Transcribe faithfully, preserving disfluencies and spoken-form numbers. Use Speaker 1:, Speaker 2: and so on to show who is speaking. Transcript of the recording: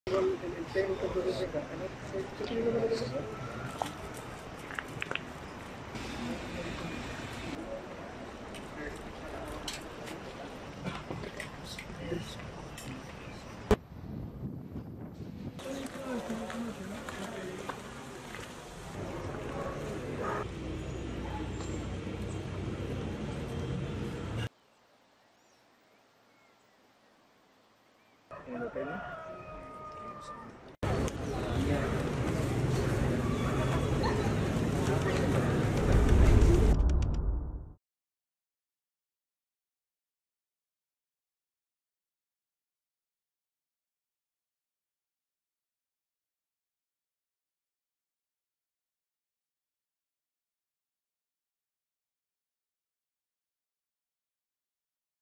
Speaker 1: El, el técnico produce acá, ¿no? ¿Qué tiene que ver con eso? En el hotel, ¿no?